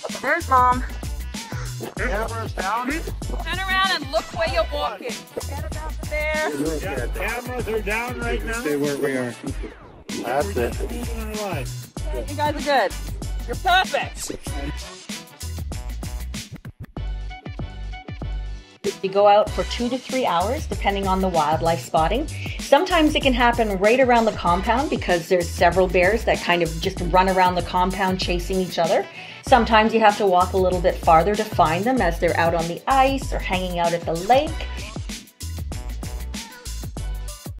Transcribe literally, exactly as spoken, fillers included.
There's Mom. Cameras down. Turn around and look where you're walking. Get about there. Yeah, cameras are down right now. Stay where we are. That's it. Moving on live. You guys are good. You're perfect. We go out for two to three hours, depending on the wildlife spotting. Sometimes it can happen right around the compound because there's several bears that kind of just run around the compound chasing each other. Sometimes you have to walk a little bit farther to find them as they're out on the ice or hanging out at the lake.